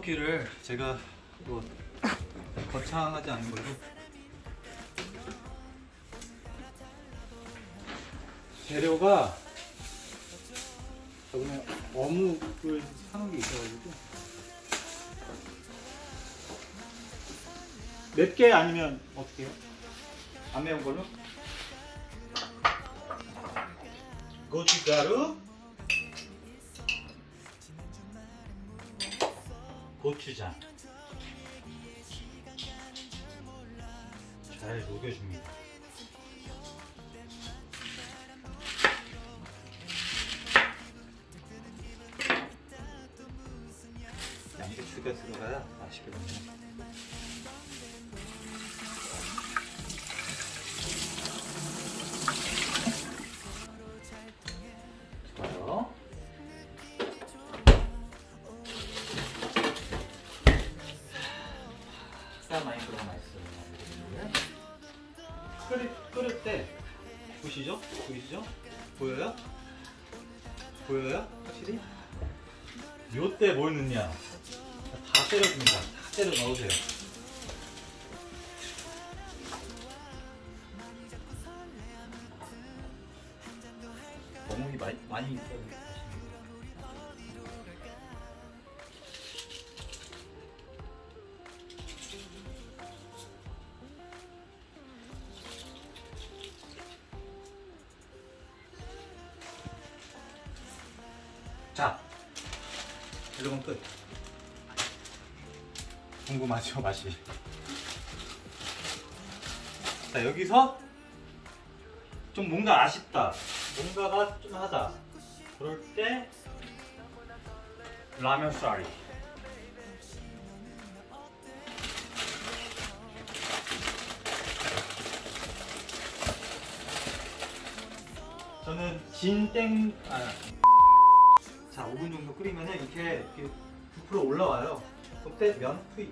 떡볶이를 제가 뭐 거창하지 않은 걸로 재료가 저번에 어묵을 사놓은 게 있어가지고 맵게 아니면 어떻게 해요? 안 매운 걸로? 고춧가루, 고추장 잘 녹여줍니다. 양배추가 들어가야 맛있게 먹네. 좋아요. 쌀 많이 들어가 맛있어요. 끓일 때 보시죠? 보이시죠? 보여요? 보여요? 확실히? 요때 뭘 넣냐? 다 때려줍니다. 다 때려 넣으세요. 어묵이 많이 있어요. 자, 이러면 끝. 궁금하죠, 맛이? 자, 여기서 좀 뭔가 아쉽다, 뭔가가 좀 하다, 그럴 때 라면 쌀이. 저는 자, 5분 정도 끓이면은 이렇게 부풀어 올라와요. 그때 면 투입.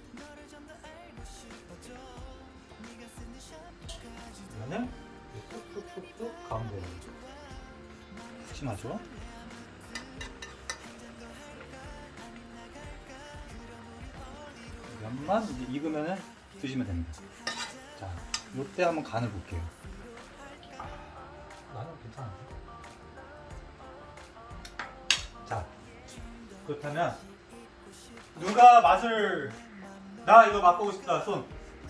면을 툭툭툭툭 가운데로 푸짐하죠? 면만 이제 익으면은 드시면 됩니다. 자, 이때 한번 간을 볼게요. 나는 괜찮은데? 자, 그렇다면 누가 맛을, 나 이거 맛보고 싶다, 손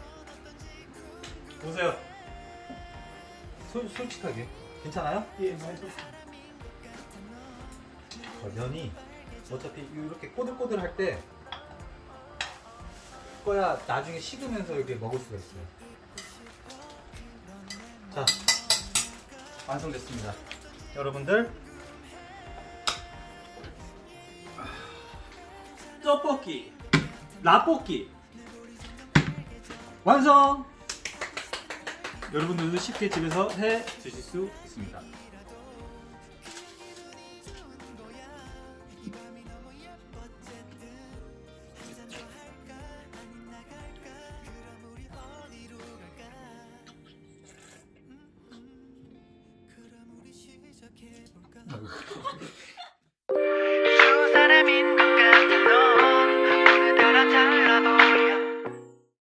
보세요. 솔직하게 괜찮아요? 예, 맛있었습니다. 면이 어차피 이렇게 꼬들꼬들 할 때 거야 나중에 식으면서 이렇게 먹을 수가 있어요. 자, 완성됐습니다. 여러분들, 떡볶이, 라볶이 완성! 여러분들도 쉽게 집에서 해 드실 수 있습니다.